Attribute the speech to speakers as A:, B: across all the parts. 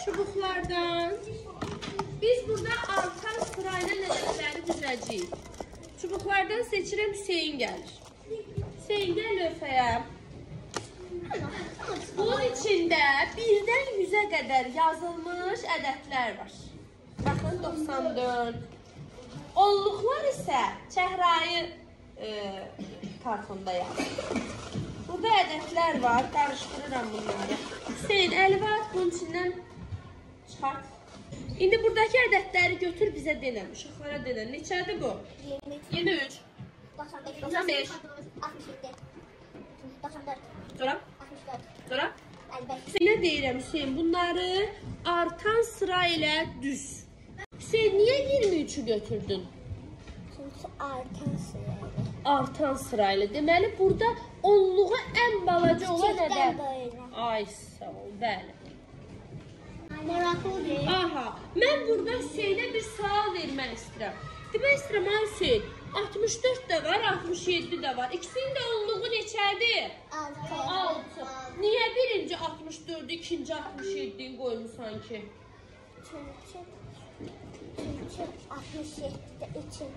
A: çubuklardan. Biz burada artan sırayla ədədləri düzəcəyik. Çubuklardan seçirəm, Hüseyin gəlir. Hüseyin gəl lövhəyə. Bunun içində 1-dən 100-ə qədər yazılmış ədədlər var. Baxın, 94. Onluqlar isə çəhrayı kartonda yazılır. Burada ədədlər var, qarışdırıram bunları. Hüseyin, əli var, bunun içindən çıxart. İndi buradakı ədədləri götür, bizə denəm. Uşaqlara denəm. Neçədir bu? 23. 95.
B: 67. 94.
A: Sonra?
B: 64.
A: Sonra?
B: 55.
A: Hüseyin, nə deyirəm Hüseyin? Bunları artan sıra ilə düz. Hüseyin, niyə 23'ü götürdün?
B: Çünki artan sırayla.
A: Artan sırayla. Deməli, burada onluğu ən balaca olan
B: Kiçikdən
A: ədəd.
B: böylə.
A: Ay, sağ ol, bəli.
B: Maraqlıdır.
A: Aha, mən burada Hüseynə bir sual vermək istəyirəm. Demək istəyirəm, ay Hüseyn, 64 də var, 67 də var. İkisinin də onluğu neçədir? 6. Niyə birinci 64-ü, ikinci 67-yi qoymusan ki?
B: Çünki 67-də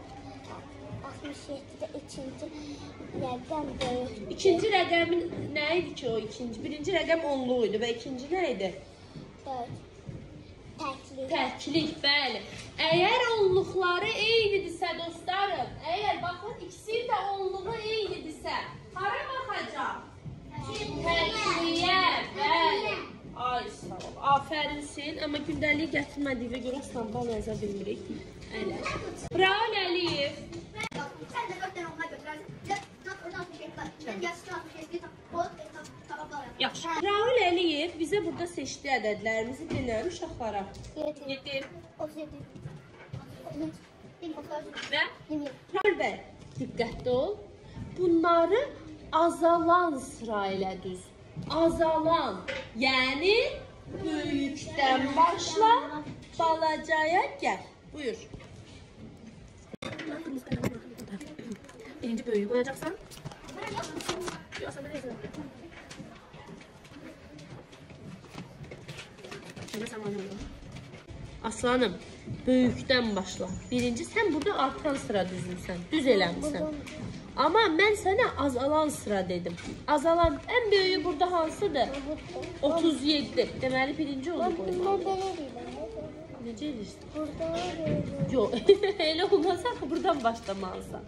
B: ikinci rəqəm böyük.
A: İkinci rəqəmin nə idi ki o ikinci? Birinci rəqəm onluq idi və ikinci nə idi?
B: 4. Təklik.
A: Təklik, bəli. Əgər onluqları eynidirsə dostlarım, əgər baxın ikisi də onluğu eynidirsə, hara baxacaq? Təkliyə, bəli. Ay sağ ol. Afərin Hüseyin, amma gündəliyi gətirmədiyinə görə sambal yaza bilmirik. Ələ. Raul Əliyev.
B: Sən də 4 dənə ona götürərsən. Oradan 67 var. Mən yaşlı 67 tamamlayam.
A: Yaxşı. Raul Əliyev bizə burada seçdiyi ədədlərimizi dinləyir uşaqlara. 7.
B: 37.
A: Və Raul bəy, diqqətli ol. Bunları azalan sıra ilə düz. Azalan, yəni böyükdən başla, balacaya gəl. Buyur. Birinci böyüyü qoyacaqsan. Aslanım, böyükdən başla. Birinci, sən burada artan sıra düzmüsən, düz eləmişsən. Amma mən sənə azalan sıra dedim. Azalan, ən böyüyü burada hansıdır? 37. Deməli, birinci onu qoymalıyım.
B: Mən belə deyirəm.
A: Necə edirsən?
B: Burada
A: Yox, elə olmasa ki, buradan başlamalısan.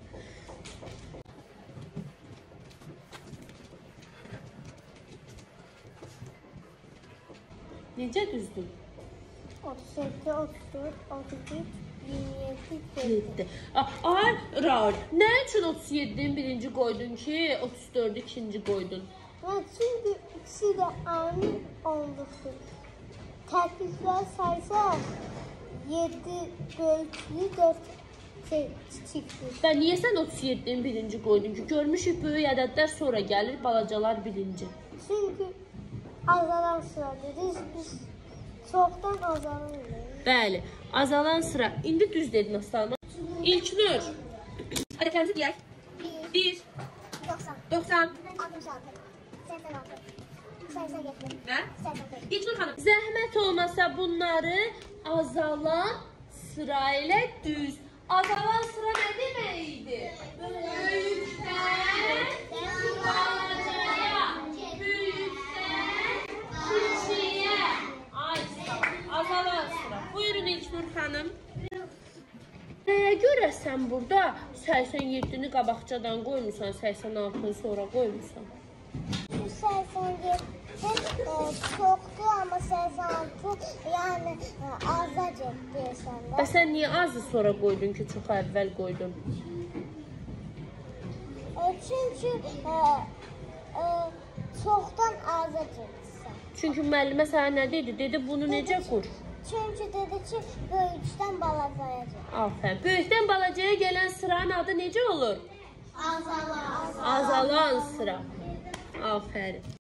A: Necə düzdün?
B: 37, 34, 33, 27,
A: 7. Ay, Raul, nə üçün 37-nin birinci qoydun ki, 34-ü ikinci qoydun?
B: Çünki ikisi də aynı onluqdur. Təkliklər saysa 7 böyüklü, 4 kiçikdir.
A: Və niyə sən 37-nin birinci qoydun ki? Görmüşük, böyük ədədlər sonra gəlir, balacalar birinci.
B: Çünki azalan sıradır. Biz çoxdan azalırıq.
A: Bəli, azalan sıra. İndi düz dedin Aslanım. İlknur. Ədədlərimizi deyək. 1, 90,
B: 66, 86, 87
A: və
B: 85.
A: İlknur xanım, zəhmət olmasa bunları azalan sıra ilə düz. Azalan sıra nə demək idi? Böyükdən balacaya, böyükdən küçüyə. Ay sağ ol. Azalan sıra. Buyurun İlknur xanım. Nəyə görə sən burada 87-ni qabaqcadan qoymusan, 86-nı sonra qoymusan?
B: 87 çoxdur, amma 86 yəni azacıq deyirsən də.
A: Və sən niyə azı sonra qoydun ki, çox əvvəl qoydun?
B: Çünki çoxdan azacıqsan.
A: Çünki müəllimə sənə nə dedi? Dedi, bunu necə qur?
B: Çünki dedi ki, böyükdən balacaya.
A: Afərin. Böyükdən balacaya gələn sıranın adı necə olur?
B: Azalan.
A: Azalan sıra. Afərin.